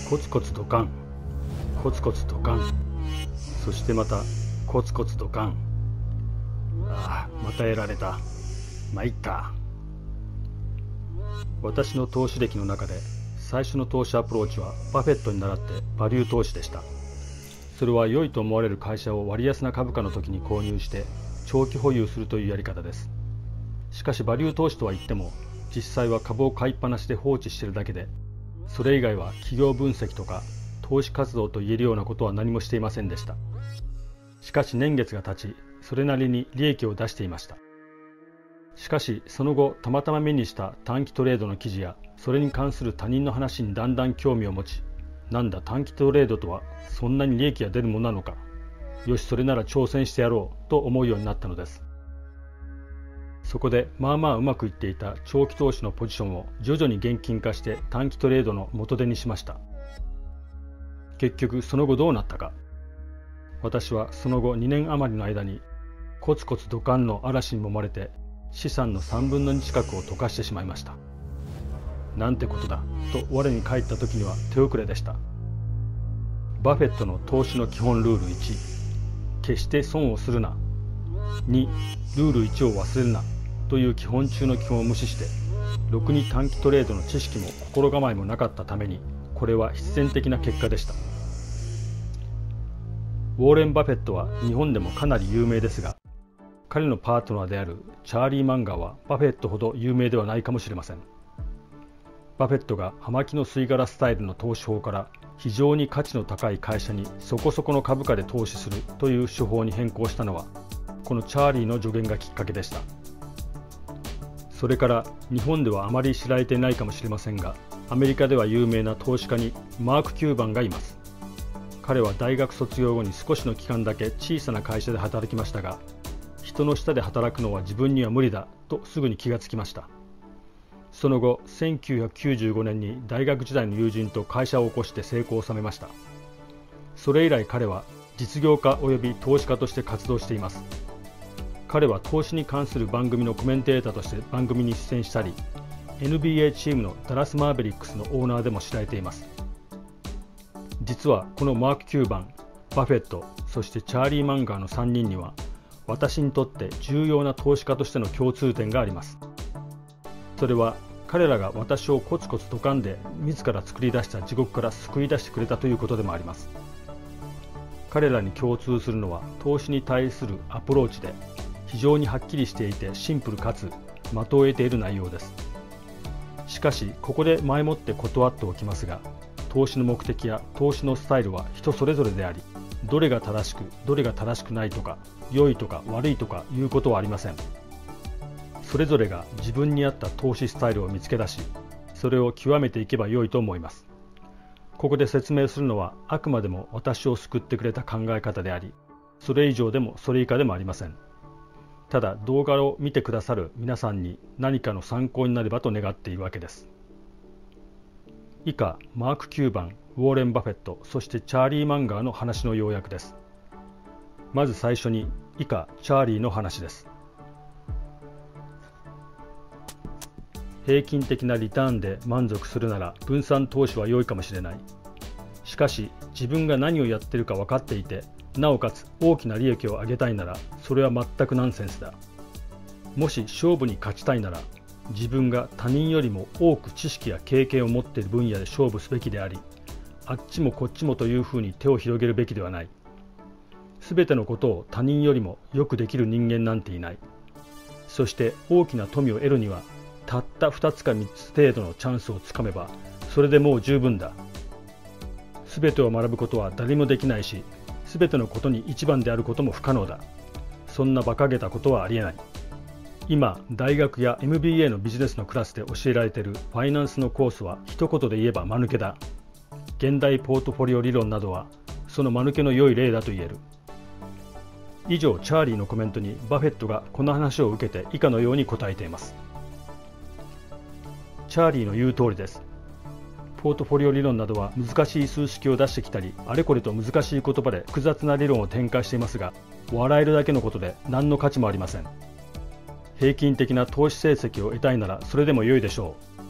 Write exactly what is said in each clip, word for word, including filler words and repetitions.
コツコツドカン、コツコツドカン、そしてまたコツコツドカン。ああ、またやられた。まいった。私の投資歴の中で最初の投資アプローチはバフェットに倣ってバリュー投資でした。それは良いと思われる会社を割安な株価の時に購入して長期保有するというやり方です。しかしバリュー投資とは言っても実際は株を買いっぱなしで放置しているだけで、それ以外は企業分析とか投資活動と言えるようなことは何もしていませんでした。しかし年月が経ち、それなりに利益を出していました。しかしその後たまたま目にした短期トレードの記事やそれに関する他人の話にだんだん興味を持ち、なんだ短期トレードとはそんなに利益が出るものなのか、よしそれなら挑戦してやろうと思うようになったのです。そこでまあまあうまくいっていた長期投資のポジションを徐々に現金化して短期トレードの元手にしました。結局その後どうなったか。私はその後にねん余りの間にコツコツドカンの嵐に揉まれて資産のさんぶんのに近くを溶かしてしまいました。なんてことだと我に返った時には手遅れでした。バフェットの投資の基本ルールいち、決して損をするな。に、ルールいちを忘れるなという基本中の基本を無視して、ろくに短期トレードの知識も心構えもなかったために、これは必然的な結果でした。ウォーレン・バフェットは日本でもかなり有名ですが、彼のパートナーであるチャーリー・マンガーはバフェットほど有名ではないかもしれません。バフェットが葉巻の吸い殻スタイルの投資法から非常に価値の高い会社にそこそこの株価で投資するという手法に変更したのは、このチャーリーの助言がきっかけでした。それから日本ではあまり知られていないかもしれませんが、アメリカでは有名な投資家にマーク・キューバンがいます。彼は大学卒業後に少しの期間だけ小さな会社で働きましたが、人の下で働くのは自分には無理だとすぐに気がつきました。その後せんきゅうひゃくきゅうじゅうごねんに大学時代の友人と会社を起こして成功を収めました。それ以来彼は実業家及び投資家として活動しています。彼は投資に関する番組のコメンテーターとして番組に出演したり、 エヌビーエー チームのダラス・マーベリックスのオーナーでも知られています。実はこのマーク・キューバン、バフェット、そしてチャーリー・マンガーのさんにんには私にとって重要な投資家としての共通点があります。それは彼らが私をコツコツドカンで自ら作り出した地獄から救い出してくれたということでもあります。彼らに共通するのは投資に対するアプローチで、非常にはっきりしていてシンプルかつ的を得ている内容です。しかしここで前もって断っておきますが、投資の目的や投資のスタイルは人それぞれであり、どれが正しくどれが正しくないとか良いとか悪いとかいうことはありません。それぞれが自分に合った投資スタイルを見つけ出し、それを極めていけば良いと思います。ここで説明するのはあくまでも私を救ってくれた考え方であり、それ以上でもそれ以下でもありません。ただ動画を見てくださる皆さんに何かの参考になればと願っているわけです。以下、マーク・キューバン、ウォーレン・バフェット、そしてチャーリー・マンガーの話の要約です。まず最初に以下チャーリーの話です。平均的なリターンで満足するなら分散投資は良いかもしれない。しかし自分が何をやっているか分かっていて、なおかつ大きな利益を上げたいならそれは全くナンセンスだ。もし勝負に勝ちたいなら自分が他人よりも多く知識や経験を持っている分野で勝負すべきであり、あっちもこっちもというふうに手を広げるべきではない。すべてのことを他人よりもよくできる人間なんていない。そして大きな富を得るにはたったふたつかみっつ程度のチャンスをつかめばそれでもう十分だ。すべてを学ぶことは誰もできないし、すべてのことに一番であることも不可能だ。そんな馬鹿げたことはありえない。今大学や エムビーエー のビジネスのクラスで教えられているファイナンスのコースは一言で言えば間抜けだ。現代ポートフォリオ理論などはその間抜けの良い例だと言える。以上チャーリーのコメントにバフェットがこの話を受けて以下のように答えています。チャーリーの言う通りです。ポートフォリオ理論などは難しい数式を出してきたり、あれこれと難しい言葉で複雑な理論を展開していますが、笑えるだけのことで何の価値もありません。平均的な投資成績を得たいならそれでも良いでしょう。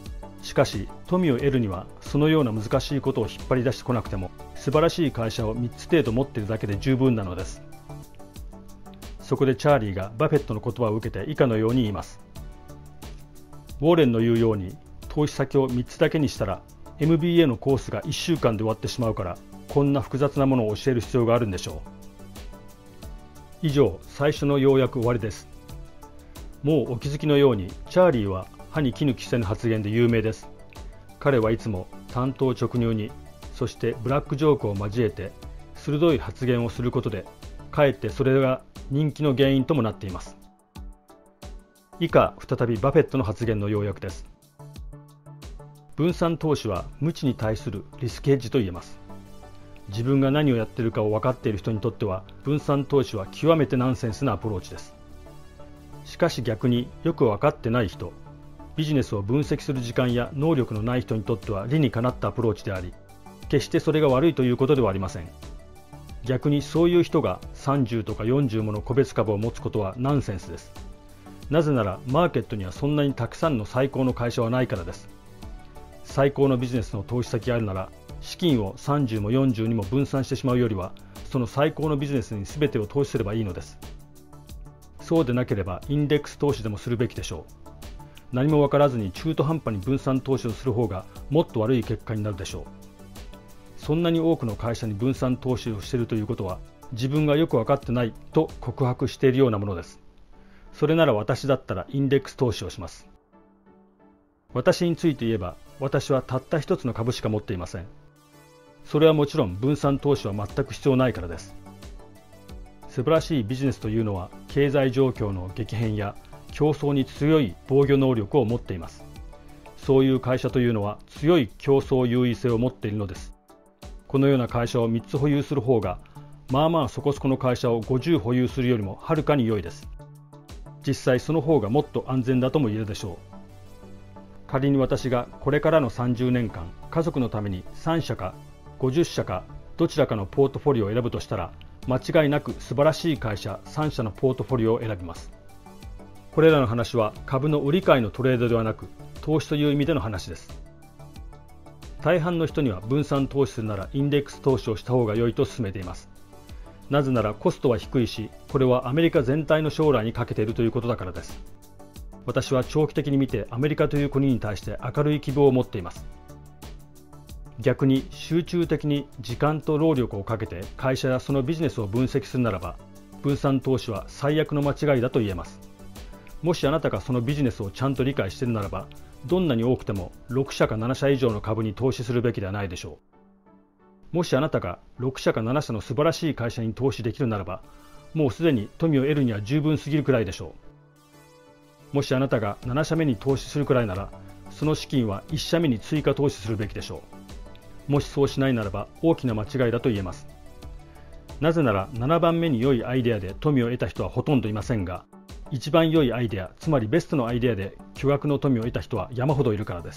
しかし富を得るにはそのような難しいことを引っ張り出してこなくても、素晴らしい会社をみっつ程度持っているだけで十分なのです。そこでチャーリーがバフェットの言葉を受けて以下のように言います。ウォーレンの言うように投資先をみっつだけにしたら エムビーエー のコースがいっしゅうかんで終わってしまうから、こんな複雑なものを教える必要があるんでしょう。以上、最初の要約終わりです。もうお気づきのようにチャーリーは歯に衣着せぬ発言で有名です。彼はいつも単刀直入に、そしてブラックジョークを交えて鋭い発言をすることで、かえってそれが人気の原因ともなっています。以下、再びバフェットの発言の要約です。分散投資は無知に対するリスクヘッジと言えます。自分が何をやっているかを分かっている人にとっては、分散投資は極めてナンセンスなアプローチです。しかし逆によく分かってない人、ビジネスを分析する時間や能力のない人にとっては理にかなったアプローチであり、決してそれが悪いということではありません。逆にそういう人がさんじゅうとかよんじゅうもの個別株を持つことはナンセンスです。なぜならマーケットにはそんなにたくさんの最高の会社はないからです。最高のビジネスの投資先があるなら、資金をさんじゅうもよんじゅうにも分散してしまうよりは、その最高のビジネスに全てを投資すればいいのです。そうでなければインデックス投資でもするべきでしょう。何も分からずに中途半端に分散投資をする方がもっと悪い結果になるでしょう。そんなに多くの会社に分散投資をしているということは、自分がよく分かってないと告白しているようなものです。それなら私だったらインデックス投資をします。私について言えば、私はたった一つの株しか持っていません。それはもちろん分散投資は全く必要ないからです。素晴らしいビジネスというのは経済状況の激変や競争に強い防御能力を持っています。そういう会社というのは強い競争優位性を持っているのです。このような会社をみっつ保有する方が、まあまあそこそこの会社をごじゅう保有するよりもはるかに良いです。実際その方がもっと安全だとも言えるでしょう。仮に私がこれからのさんじゅうねんかん、家族のためにさんしゃかごじゅっしゃかどちらかのポートフォリオを選ぶとしたら、間違いなく素晴らしい会社さんしゃのポートフォリオを選びます。これらの話は株の売り買いのトレードではなく、投資という意味での話です。大半の人には分散投資するならインデックス投資をした方が良いと勧めています。なぜならコストは低いし、これはアメリカ全体の将来にかけているということだからです。私は長期的に見てアメリカという国に対して明るい希望を持っています。逆に集中的に時間と労力をかけて会社やそのビジネスを分析するならば、分散投資は最悪の間違いだと言えます。もしあなたがそのビジネスをちゃんと理解しているならば、どんなに多くてもろくしゃかななしゃ以上の株に投資するべきではないでしょう。もしあなたがろくしゃかななしゃの素晴らしい会社に投資できるならば、もうすでに富を得るには十分すぎるくらいでしょう。もしあなたがななしゃめに投資するくらいなら、その資金はいっしゃめに追加投資するべきでしょう。もしそうしないならば大きな間違いだと言えます。なぜならななばんめに良いアイデアで富を得た人はほとんどいませんが、一番良いアイデア、つまりベストのアイデアで巨額の富を得た人は山ほどいるからです。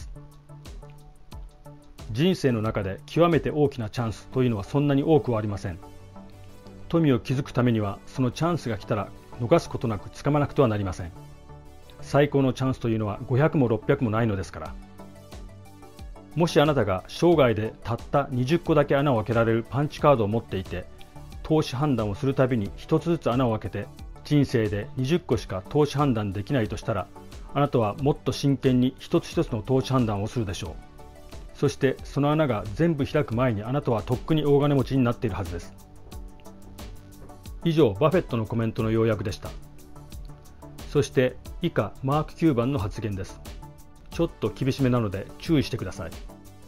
人生の中で極めて大きなチャンスというのはそんなに多くはありません。富を築くためにはそのチャンスが来たら逃すことなく掴まなくてはなりません。最高のチャンスというのはごひゃくもろっぴゃくもないのですから。もしあなたが生涯でたったにじゅっこだけ穴を開けられるパンチカードを持っていて、投資判断をするたびにひとつずつ穴を開けて、人生でにじゅっこしか投資判断できないとしたら、あなたはもっと真剣に一つ一つの投資判断をするでしょう。そしてその穴が全部開く前にあなたはとっくに大金持ちになっているはずです。以上、バフェットのコメントの要約でした。そして以下、マークきゅうばんの発言です。ちょっと厳しめなので注意してください。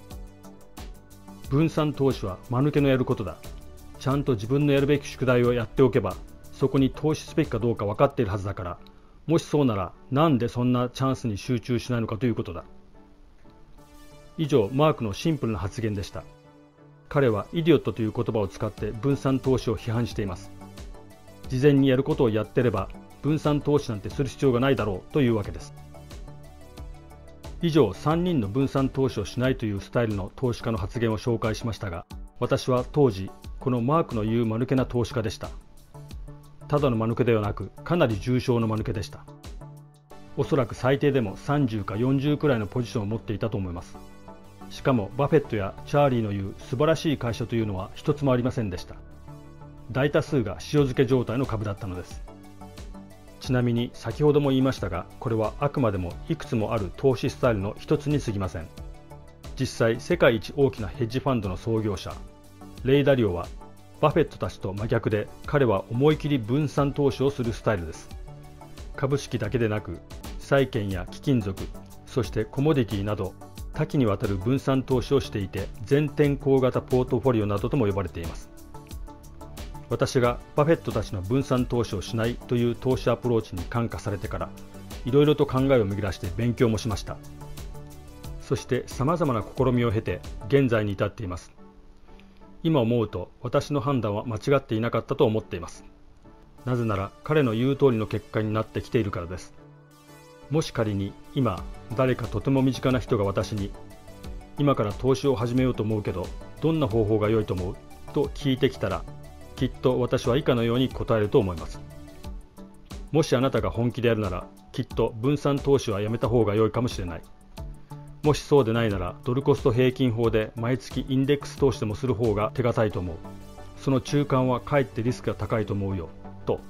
分散投資は間抜けのやることだ。ちゃんと自分のやるべき宿題をやっておけば、そこに投資すべきかどうか分かっているはずだから、もしそうならなんでそんなチャンスに集中しないのかということだ。以上、マークのシンプルな発言でした。彼はイディオットという言葉を使って分散投資を批判しています。事前にやることをやってれば分散投資なんてする必要がないだろうというわけです。以上、さんにんの分散投資をしないというスタイルの投資家の発言を紹介しましたが、私は当時このマークの言う間抜けな投資家でした。ただの間抜けではなく、かなり重症の間抜けでした。 おそらく最低でもさんじゅうかよんじゅうくらいのポジションを持っていたと思います。しかもバフェットやチャーリーの言う素晴らしい会社というのは一つもありませんでした。大多数が塩漬け状態の株だったのです。ちなみに先ほども言いましたが、これはあくまでもいくつもある投資スタイルの一つに過ぎません。実際世界一大きなヘッジファンドの創業者レイ・ダリオはバフェットたちと真逆で、彼は思い切り分散投資をするスタイルです。株式だけでなく債券や貴金属、そしてコモディティなど多岐にわたる分散投資をしていて、全天候型ポートフォリオなどとも呼ばれています。私がバフェットたちの分散投資をしないという投資アプローチに感化されてから、いろいろと考えを巡らして勉強もしました。そして様々な試みを経て現在に至っています。今思うと私の判断は間違っていなかったと思っています。なぜなら彼の言う通りの結果になってきているからです。もし仮に今誰かとても身近な人が私に今から投資を始めようと思うけどどんな方法が良いと思うと聞いてきたら、きっと私は以下のように答えると思います。もしあなたが本気でやるならきっと分散投資はやめた方が良いかもしれない。もしそうでないならドルコスト平均法で毎月インデックス投資でもする方が手堅いと思う。その中間はかえってリスクが高いと思うよと。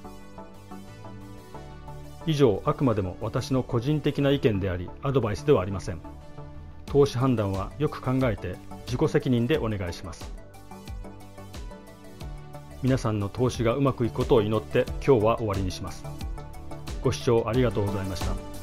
以上、あくまでも私の個人的な意見でありアドバイスではありません。投資判断はよく考えて自己責任でお願いします。皆さんの投資がうまくいくことを祈って今日は終わりにします。ご視聴ありがとうございました。